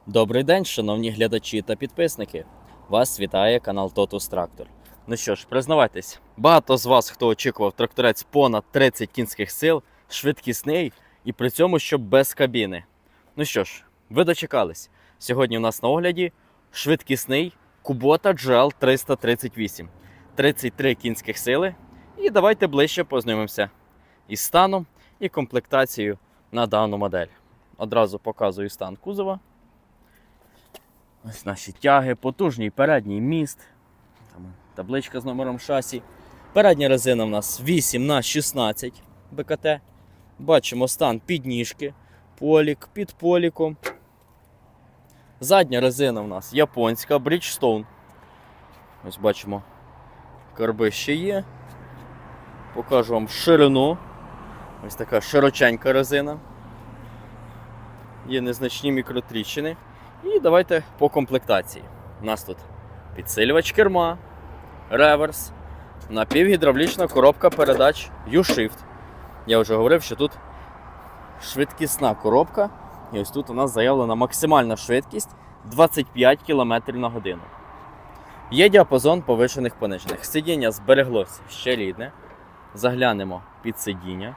Добрий день, шановні глядачі та підписники. Вас вітає канал Totus Tractor. Ну що ж, признавайтесь, багато з вас, хто очікував тракторець понад 30 кінських сил, швидкісний і при цьому щоб без кабіни. Ну що ж, ви дочекались. Сьогодні у нас на огляді швидкісний Kubota GL 338. 33 кінських сили. І давайте ближче познайомимося із станом і комплектацією на дану модель. Одразу показую стан кузова. Ось наші тяги, потужний передній міст, там табличка з номером шасі. Передня резина у нас 8х16 БКТ. Бачимо стан підніжки, полік під поліком. Задня резина у нас японська, Bridgestone. Ось бачимо, карби ще є. Покажу вам ширину. Ось така широченька резина. Є незначні мікротріщини. І давайте по комплектації. У нас тут підсилювач керма, реверс, напівгідравлічна коробка передач U-Shift. Я вже говорив, що тут швидкісна коробка. І ось тут у нас заявлена максимальна швидкість 25 км на годину. Є діапазон повишених-понижених. Сидіння збереглося ще рідне. Заглянемо під сидіння.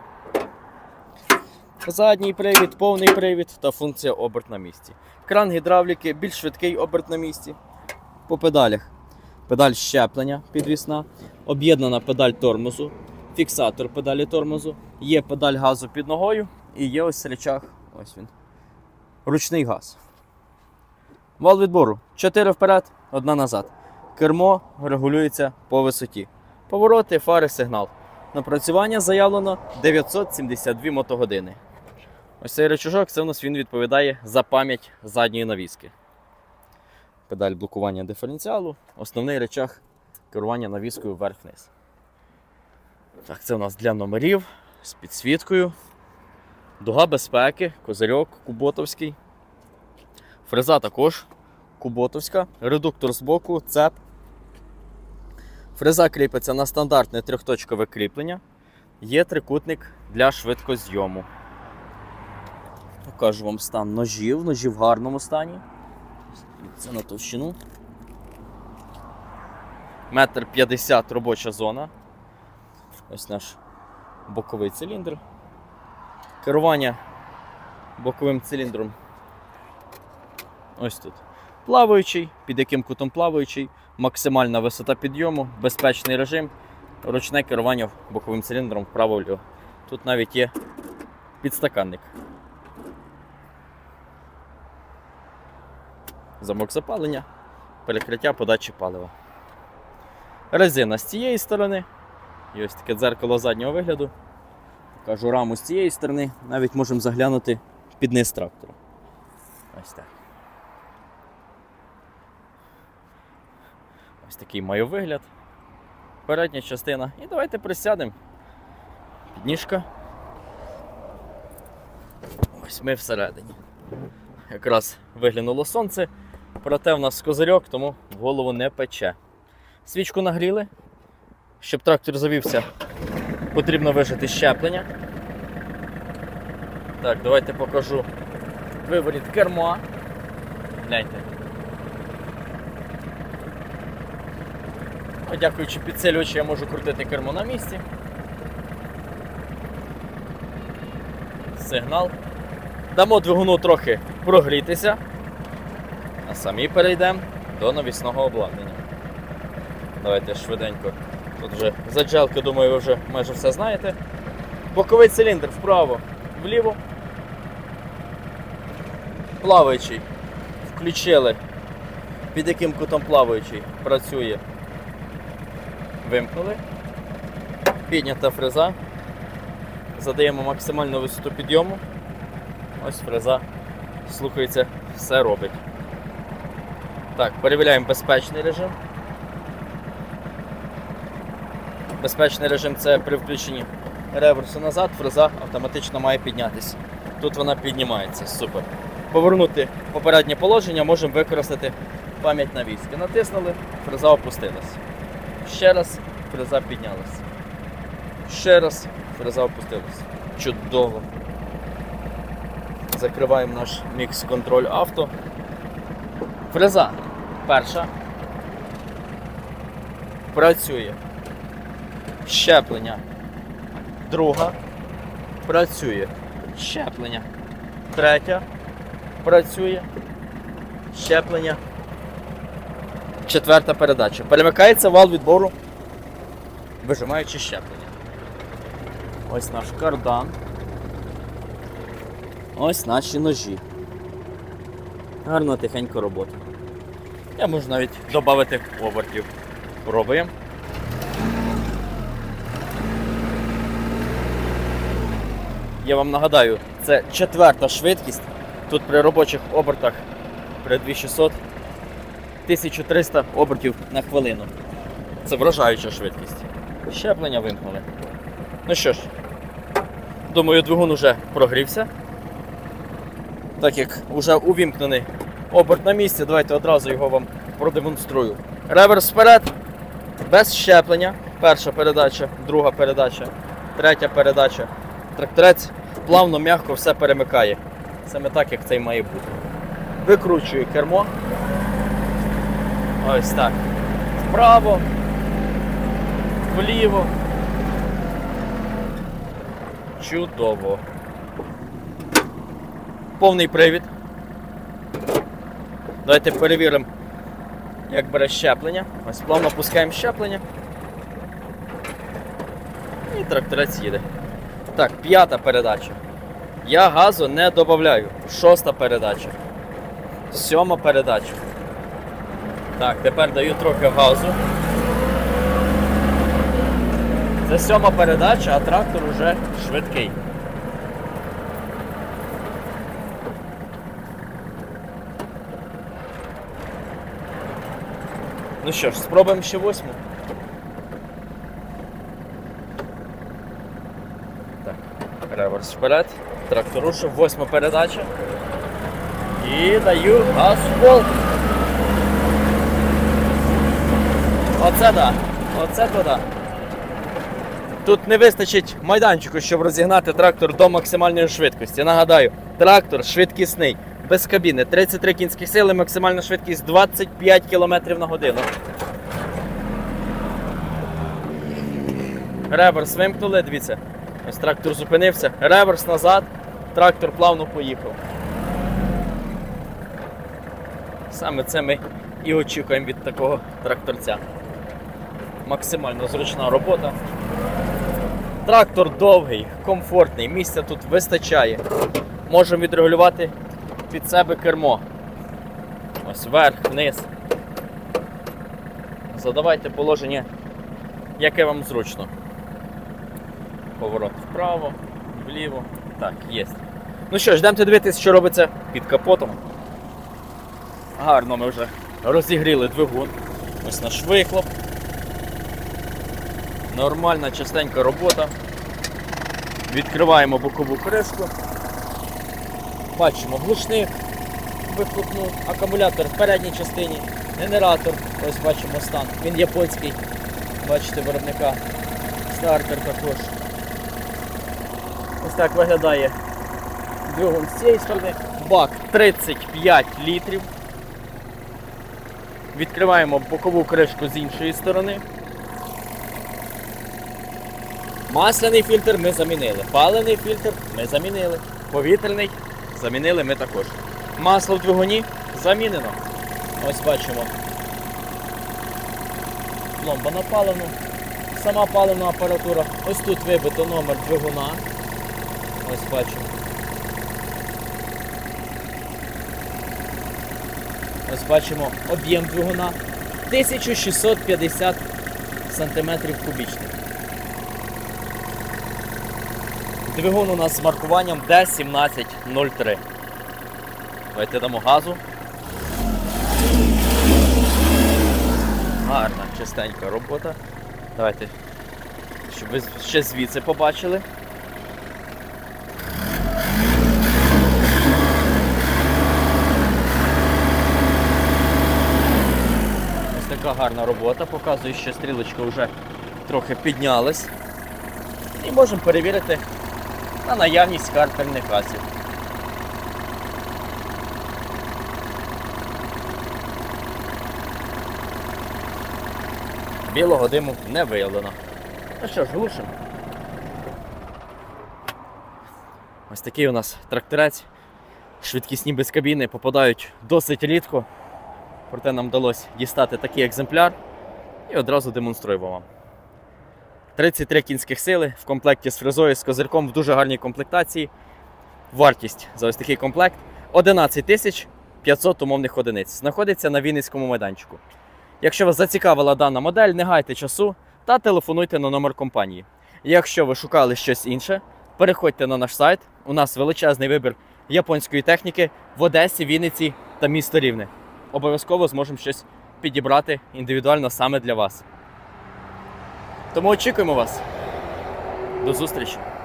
Задній привід, повний привід та функція оберт на місці. Кран гідравліки, більш швидкий оберт на місці. По педалях. Педаль щеплення підвісна, об'єднана педаль тормозу, фіксатор педалі тормозу, є педаль газу під ногою і є ось рычаг, ось він, ручний газ. Вал відбору 4 вперед, 1 назад. Кермо регулюється по висоті. Повороти, фари, сигнал. Напрацювання заявлено 972 мотогодини. Ось цей рычажок, це у нас він відповідає за пам'ять задньої навіски. Педаль блокування диференціалу, основний рычаг керування навіскою вверх-вниз. Так, це у нас для номерів з підсвіткою. Дуга безпеки, козирьок куботовський. Фреза також куботовська, редуктор з боку, цеп. Фреза кріпиться на стандартне трьохточкове кріплення. Є трикутник для швидкозйому. Покажу вам стан ножів. Ножі в гарному стані. Це на товщину. 1,50 м робоча зона. Ось наш боковий циліндр. Керування боковим циліндром. Ось тут. Плаваючий, під яким кутом плаваючий, максимальна висота підйому, безпечний режим, ручне керування боковим циліндром вправо-вліво. Тут навіть є підстаканник. Замок запалення, перекриття подачі палива. Резина з цієї сторони. І ось таке дзеркало заднього вигляду. Покажу раму з цієї сторони. Навіть можемо заглянути під низ трактора. Ось так. Ось такий має вигляд. Передня частина. І давайте присядемо. Підніжка. Ось ми всередині. Якраз виглянуло сонце, проте в нас козирьок, тому в голову не пече. Свічку нагріли. Щоб трактор завівся, потрібно вижати щеплення. Так, давайте покажу виворіт керма. Гляньте. Дякуючи підсилювачу, я можу крутити кермо на місці. Сигнал. Дамо двигуну трохи прогрітися, а самі перейдемо до навісного обладнання. Давайте швиденько. Тут вже заджелки, думаю, ви вже майже все знаєте. Боковий циліндр вправо, вліво. Плаваючий. Включили. Під яким кутом плаваючий працює. Вимкнули. Піднята фреза. Задаємо максимальну висоту підйому. Ось фреза, слухається, все робить. Так, перевіряємо безпечний режим. Безпечний режим – це при включенні реверсу назад, фреза автоматично має піднятися. Тут вона піднімається, супер. Повернути попереднє положення можемо використати пам'ять навіски. Натиснули, фреза опустилась. Ще раз, фреза піднялась. Ще раз, фреза опустилась. Чудово. Закриваємо наш мікс-контроль авто. Фреза перша. Працює. Щеплення. Друга. Працює. Щеплення. Третя. Працює. Щеплення. Четверта передача. Перемикається вал відбору, вижимаючи щеплення. Ось наш кардан. Ось наші ножі. Гарно, тихенько робота. Я можу навіть додати обертів. Пробуємо. Я вам нагадаю, це 4-та швидкість. Тут при робочих обертах при 2600 1300 обертів на хвилину. Це вражаюча швидкість. Щеплення вимкнули. Ну що ж, думаю, двигун уже прогрівся. Так як вже увімкнений оберт на місці, давайте одразу його вам продемонструю. Реверс вперед, без щеплення. Перша передача, друга передача, третя передача. Тракторець плавно, м'яко все перемикає. Саме так, як це і має бути. Викручую кермо. Ось так. Вправо, вліво. Чудово. Повний привід. Давайте перевіримо, як бере щеплення. Ось плавно пускаємо щеплення. І тракторець їде. Так, 5-та передача. Я газу не додаю. 6-та передача. 7-та передача. Так, тепер даю трохи газу. Це 7-та передача, а трактор уже швидкий. Ну що ж, спробуємо ще 8-му. Так, реверс вперед. Трактор рушив, 8-та передача. І даю газ в пол. Оце да, оце туди. Тут не вистачить майданчику, щоб розігнати трактор до максимальної швидкості. Нагадаю, трактор швидкісний, без кабіни, 33 кінських сили, максимальна швидкість 25 км на годину. Реверс вимкнули, дивіться, ось трактор зупинився, реверс назад, трактор плавно поїхав. Саме це ми і очікуємо від такого тракторця. Максимально зручна робота. Трактор довгий, комфортний, місця тут вистачає. Можемо відрегулювати під себе кермо. Ось вверх, вниз. Задавайте положення, яке вам зручно. Поворот вправо, вліво. Так, є. Ну що ж, йдемо дивитися, що робиться під капотом. Гарно ми вже розігріли двигун. Ось наш вихлоп. Нормальна, частенька робота. Відкриваємо бокову кришку. Бачимо глушник, вихлопну, акумулятор в передній частині, генератор, ось бачимо стан, він японський, бачите виробника, стартер також. Ось так виглядає двигун з цієї сторони, бак 35 літрів. Відкриваємо бокову кришку з іншої сторони. Масляний фільтр ми замінили, паливний фільтр ми замінили, повітряний замінили ми також. Масло в двигуні замінено. Ось бачимо. Пломба на паливну. Сама паливна апаратура. Ось тут вибито номер двигуна. Ось бачимо. Ось бачимо об'єм двигуна. 1650 см кубічних. Двигун у нас з маркуванням D1703. Давайте дамо газу. Гарна, чистенька робота. Давайте, щоб ви ще звідси побачили. Ось така гарна робота. Показую, що стрілочка вже трохи піднялась. І можемо перевірити на наявність картерних газів. Білого диму не виявлено. Ну що ж, глушимо. Ось такий у нас тракторець. Швидкісні без кабіни попадають досить рідко. Проте нам вдалося дістати такий екземпляр і одразу демонструємо вам. 33 кінських сили в комплекті з фрезою, з козирком в дуже гарній комплектації. Вартість за ось такий комплект 11 500 умовних одиниць. Знаходиться на Вінницькому майданчику. Якщо вас зацікавила дана модель, не гайте часу та телефонуйте на номер компанії. Якщо ви шукали щось інше, переходьте на наш сайт. У нас величезний вибір японської техніки в Одесі, Вінниці та місто Рівне. Обов'язково зможемо щось підібрати індивідуально саме для вас. Тому очікуємо вас. До зустрічі!